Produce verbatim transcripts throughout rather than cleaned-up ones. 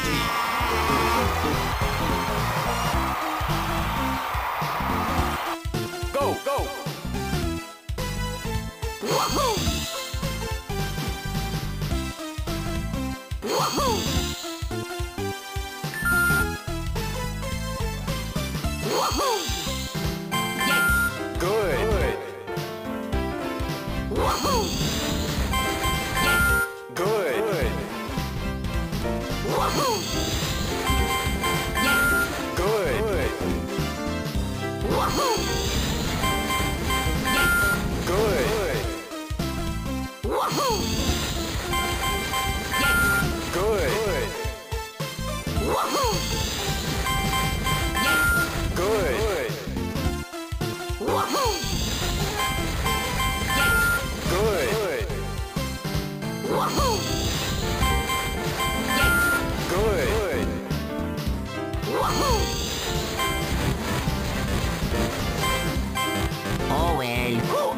Go, go! Wahoo! Wahoo! Wahoo! Yes! Good! Wahoo! Yes! Good! Wahoo! Yes! Good! Wahoo! Yes! Good! Wahoo! Yes! Good! Wahoo! Yes! Good! Wahoo! Yes! Good! Wahoo! Yes! Good! Wahoo! Oh well.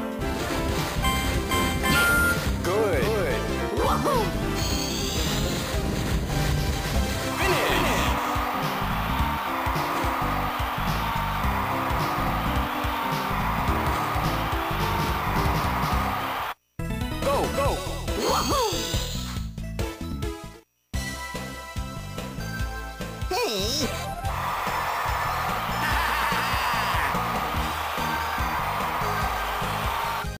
Yes! Good! Wahoo! Finish! Go, go! Wahoo! Hey!